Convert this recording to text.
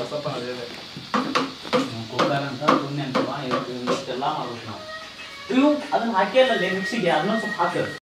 ಸ್ವಲ್ಪ ಅದೇ ಕುಕ್ಕರ್ ಅಂತ ಸುಮ್ಮನೆ ಅಂತ ಇಷ್ಟೆಲ್ಲ ಮಾಡ್ಬೇಕು ನಾವು. ಇವು ಅದನ್ನ ಹಾಕಿಯಲ್ಲ ಮಿಕ್ಸಿಗೆ ಅದನ್ನ ಸ್ವಲ್ಪ ಹಾಕ